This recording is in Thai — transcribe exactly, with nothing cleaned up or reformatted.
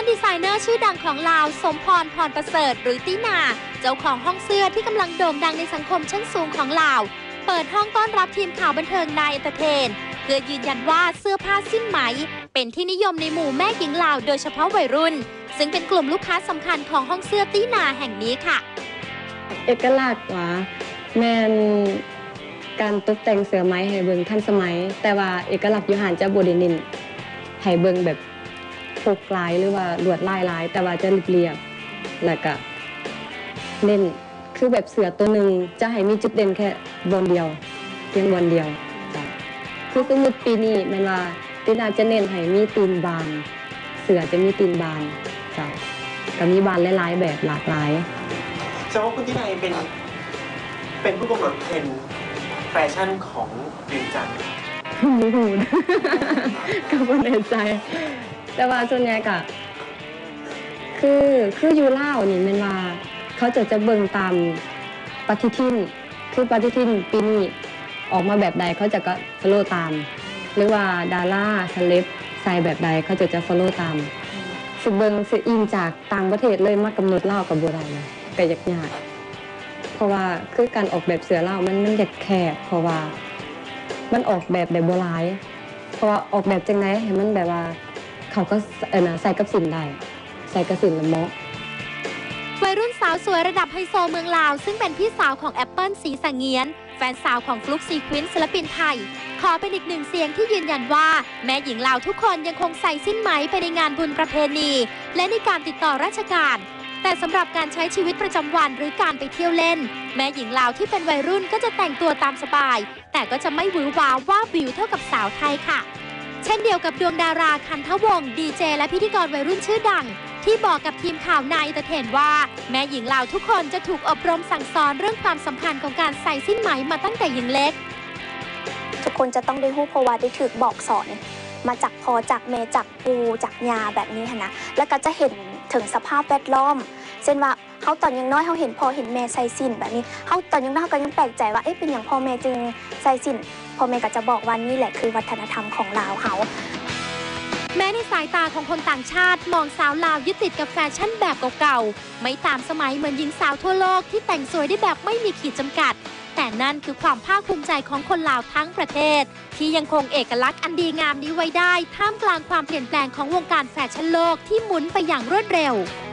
ดีไซเนอร์ชื่อดังของลาวสมพรพรประเสริฐหรือตินาเจ้าของห้องเสื้อที่กำลังโด่งดังในสังคมชั้นสูงของลาวเปิดห้องต้อนรับทีมข่าวบันเทิงนายเอนเตอร์เทนเพื่อยืนยันว่าเสื้อผ้าสิ้นไหมเป็นที่นิยมในหมู่แม่หญิงลาวโดยเฉพาะวัยรุ่นซึ่งเป็นกลุ่มลูกค้าสำคัญของห้องเสื้อตินาแห่งนี้ค่ะเอกลักษณ์ว่าแมนการตกแต่งเสื้อไหมให้เบิ่งทันสมัยแต่ว่าเอกลักษณ์อยู่หันจะบ่ได้เน้นให้เบิ่งแบบพกลายหรือว่าลวดลายลายแต่ว่าจะเรียบๆแล้วก็เน้นคือแบบเสื้อตัวหนึ่งจะให้มีจุดเด่นแค่บนเดียวเพียงบนเดียวจ้ะคือสมมติปีนี้แม่นว่าตินาจะเน้นให้มีตีนบานเสื้อจะมีตีนบานจ้ะก็มีบานหลายๆแบบหลากหลายแสดงว่าคุณตินาเป็นเป็นผู้กำหนดเทรนด์แฟชั่นของเวียงจันทร์ไม่รู้ก็ไม่แน่ใจแต่ว่าส่วนใหญ่ก็คือคืออยู่ลาวนี่แม่นว่าเขาจะจะเบิ่งตามปฏิทินคือปฏิทินปีนี้ออกมาแบบใดเขาจะก็ follow ตามหรือว่าดาราเซเลบใส่แบบใดเขาจะจะ follow ตามสิเบิ่งสิอิงจากต่างประเทศเลยมากำหนดลาวกับบ่ได้นะก็ยากๆเพราะว่าคือการออกแบบเสื้อลาวมันมันอยากแคบเพราะว่ามันออกแบบได้บ่หลายเพราะว่าออกแบบจังได๋ให้มันแบบว่าเขาก็เออนะใส่กับสินได้ใส่กับสินละเหมาะวัยรุ่นสาวสวยระดับไฮโซเมืองลาวซึ่งเป็นพี่สาวของแอปเปิลสีสังเงียนแฟนสาวของฟลุ๊กซีควินศิลปินไทยขอเป็นอีกหนึ่งเสียงที่ยืนยันว่าแม่หญิงลาวทุกคนยังคงใส่สิ้นไหมไปในงานบุญประเพณีและในการติดต่อราชการแต่สำหรับการใช้ชีวิตประจำวันหรือการไปเที่ยวเล่นแม่หญิงลาวที่เป็นวัยรุ่นก็จะแต่งตัวตามสบายแต่ก็จะไม่หวือหวาว่าวิวเท่ากับสาวไทยค่ะเช่นเดียวกับดวงดาราคันทวงศ์ดีเจและพิธีกรวัยรุ่นชื่อดังที่บอกกับทีมข่าวนายเอนเตอร์เทนว่าแม่หญิงลาวทุกคนจะถูกอบรมสั่งสอนเรื่องความสำคัญของการใส่สิ้นไหมมาตั้งแต่ยังเล็กทุกคนจะต้องได้รู้เพราะว่าได้ถูกบอกสอนมาจากพ่อจากแม่จากปู่จากยาแบบนี้นะแล้วก็จะเห็นถึงสภาพแวดล้อมเช่นว่าเขาตอนยังน้อยเขาเห็นพ่อเห็นแม่ใส่สิ้นแบบนี้เขาตอนยังน้อยเขาก็ยังแปลกใจว่าเอ๊ะเป็นอย่างพ่อแม่จึงใส่สิ้นพ่อแม่ก็จะบอกว่านี่แหละคือวัฒนธรรมของลาวเขาแม้ในสายตาของคนต่างชาติมองสาวลาวยึดติดกับแฟชั่นแบบเก่าๆไม่ตามสมัยเหมือนหญิงสาวทั่วโลกที่แต่งสวยได้แบบไม่มีขีดจำกัดแต่นั่นคือความภาคภูมิใจของคนลาวทั้งประเทศที่ยังคงเอกลักษณ์อันดีงามนี้ไว้ได้ท่ามกลางความเปลี่ยนแปลงของวงการแฟชั่นโลกที่หมุนไปอย่างรวดเร็ว